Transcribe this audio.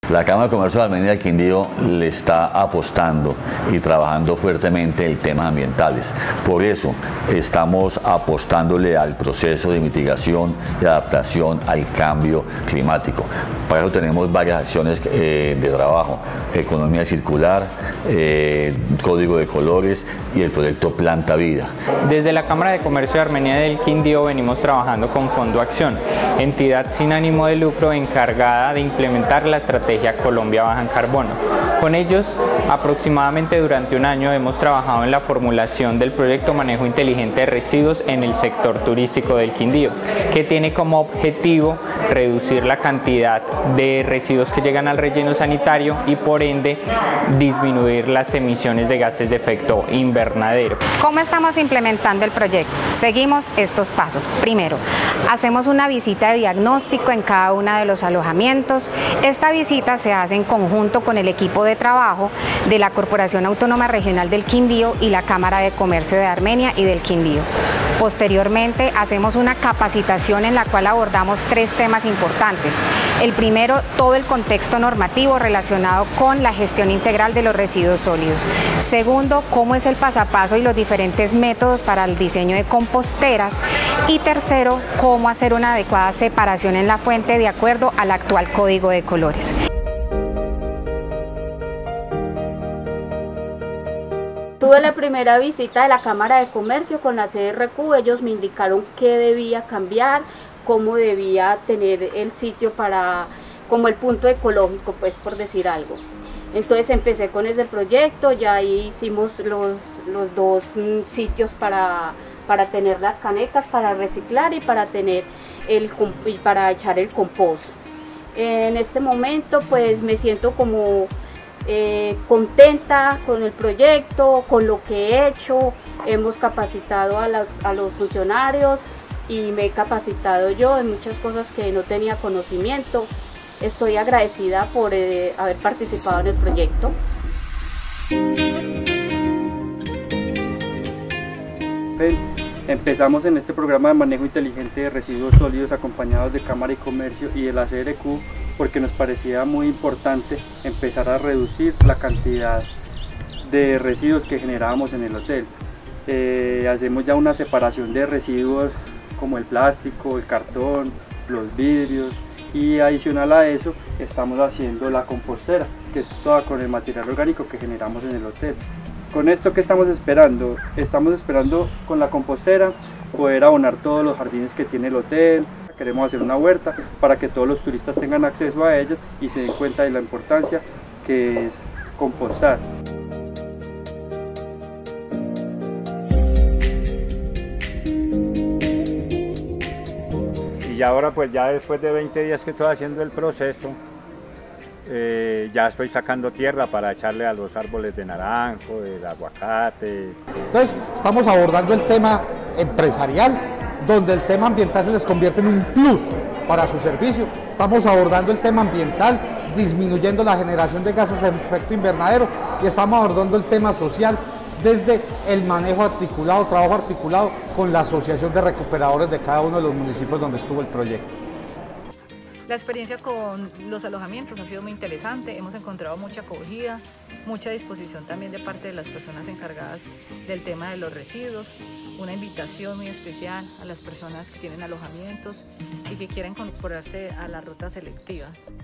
La Cámara de Comercio de Armenia del Quindío le está apostando y trabajando fuertemente en temas ambientales. Por eso estamos apostándole al proceso de mitigación y adaptación al cambio climático. Para eso tenemos varias acciones de trabajo: economía circular, código de colores y el proyecto Planta Vida. Desde la Cámara de Comercio de Armenia del Quindío venimos trabajando con Fondo Acción, entidad sin ánimo de lucro encargada de implementar la estrategia Colombia Baja en Carbono. Con ellos, aproximadamente durante un año hemos trabajado en la formulación del proyecto Manejo Inteligente de Residuos en el sector turístico del Quindío, que tiene como objetivo reducir la cantidad de residuos que llegan al relleno sanitario y por ende disminuir las emisiones de gases de efecto invernadero. ¿Cómo estamos implementando el proyecto? Seguimos estos pasos. Primero, hacemos una visita de diagnóstico en cada uno de los alojamientos. Esta visita se hace en conjunto con el equipo de trabajo de la Corporación Autónoma Regional del Quindío y la Cámara de Comercio de Armenia y del Quindío. Posteriormente hacemos una capacitación en la cual abordamos 3 temas importantes. El primero, todo el contexto normativo relacionado con la gestión integral de los residuos sólidos. Segundo, cómo es el paso a paso y los diferentes métodos para el diseño de composteras. Y tercero, cómo hacer una adecuada separación en la fuente de acuerdo al actual código de colores. Tuve la primera visita de la Cámara de Comercio con la CRQ. Ellos me indicaron qué debía cambiar, cómo debía tener el sitio como el punto ecológico, pues, por decir algo. Entonces empecé con ese proyecto, ya hicimos los 2 sitios para tener las canecas, para reciclar y para echar el compost. En este momento pues me siento como contenta con el proyecto, con lo que he hecho. Hemos capacitado a los funcionarios y me he capacitado yo en muchas cosas que no tenía conocimiento. Estoy agradecida por haber participado en el proyecto. Empezamos en este programa de manejo inteligente de residuos sólidos acompañados de Cámara de Comercio y de la CRQ porque nos parecía muy importante empezar a reducir la cantidad de residuos que generábamos en el hotel. Hacemos ya una separación de residuos como el plástico, el cartón, los vidrios, y adicional a eso estamos haciendo la compostera, que es toda con el material orgánico que generamos en el hotel. Con esto, ¿qué estamos esperando? Estamos esperando con la compostera poder abonar todos los jardines que tiene el hotel. Queremos hacer una huerta para que todos los turistas tengan acceso a ellos y se den cuenta de la importancia que es compostar. Y ahora pues ya después de 20 días que estoy haciendo el proceso, ya estoy sacando tierra para echarle a los árboles de naranjo, del aguacate. Entonces estamos abordando el tema empresarial, donde el tema ambiental se les convierte en un plus para su servicio. Estamos abordando el tema ambiental, disminuyendo la generación de gases de efecto invernadero, y estamos abordando el tema social desde el manejo articulado, trabajo articulado con la Asociación de Recuperadores de cada uno de los municipios donde estuvo el proyecto. La experiencia con los alojamientos ha sido muy interesante, hemos encontrado mucha acogida, mucha disposición también de parte de las personas encargadas del tema de los residuos, una invitación muy especial a las personas que tienen alojamientos y que quieran incorporarse a la ruta selectiva.